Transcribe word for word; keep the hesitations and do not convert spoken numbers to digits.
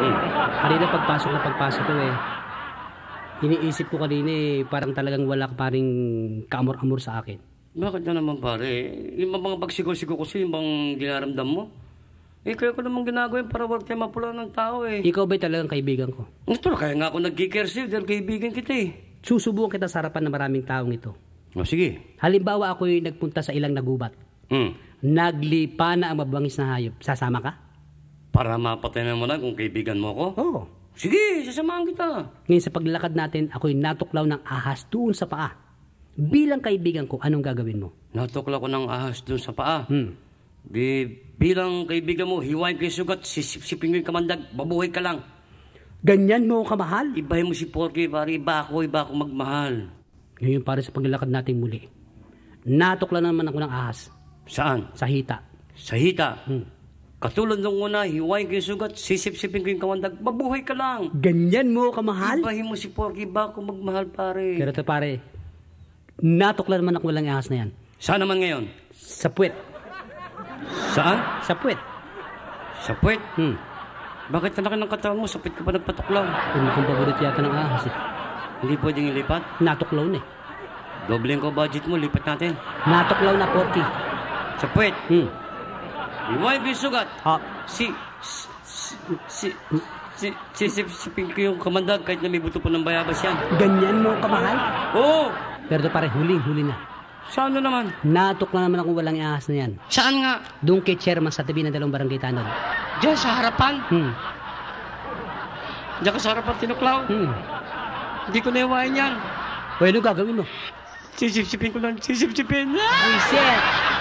Hmm. Kanina pagpasok na pagpasok ko eh, iniisip ko kanina eh, parang talagang wala ka paring kaamor-amor sa akin. Bakit na naman pare? Yung mga pagsigaw-sigaw ko sa'yo, yung bang dinaramdam mo? Eh, kaya ko naman ginagawin para wag tayo mapula ng tao eh. Ikaw ba'y talagang kaibigan ko? Ito, kaya nga ako nag-care sa'yo dahil kaibigan kita eh. Susubukan kita sa harapan ng maraming taong ito. O, sige. Halimbawa ako'y nagpunta sa ilang nagubat. Hmm. Naglipa na ang mabangis na hayop. Sasama ka? Para mapatay na mo lang kung kaibigan mo ako? Oo. Sige, sasamahan kita. Ngayon sa paglalakad natin, ako'y natuklaw ng ahas doon sa paa. Bilang kaibigan ko, anong gagawin mo? Natuklaw ko ng ahas doon sa paa. Hmm. Di, bilang kaibigan mo, hiwain ko yung sugat, sisipsipin ko yung kamandag, babuhay ka lang. Ganyan mo kamahal? Ibahin mo si Porky, pare. Iba ako, iba ako magmahal. Ngayon para sa paglalakad natin muli. Natuklaw naman ako ng ahas. Saan? Sa hita. Sa hita. Hmm. Katulad nung una, hiwain ko yung sugat, sisipsipin ko yung kamandag, babuhay ka lang. Ganyan mo kamahal? Ibahin mo si Porky, iba ako magmahal, pare. Pero ito pare, natuklaw naman ako walang ahas na yan. Saan naman ngayon? Sa puwet. Saan? Sa puwet. Sa puwet? Hmm. Bakit talaki ng katawan mo? Sa puwet ka pa nagpatuklaw. Kung mukhang paborito yata ng ahas eh. Hindi pwedeng ilipat? Natuklaw na eh. Dobleng ko budget mo, lipat natin. Natuklaw na, Porky. Sa puwet? Hmm. Hiwain ko yung sugat. Ah. Si... Si... Si... Si... Sisipsipin ko yung kamandag kahit na may buto po ng bayabas yan. Ganyan mo kamahal? Oo! Pero ito pare, huling-huli na. Saan na naman? Natuklaw naman ako walang ahas na yan. Saan nga? Doon kay Chairman sa tabi ng dalawang barangay tanod. Diyan sa harapan? Hmm. Diyan ka sa harapan tinuklaw? Hmm. Hindi ko naiwain yan. O ano gagawin mo? Sisipsipin ko lang. Sisipsipin. Ay, shit!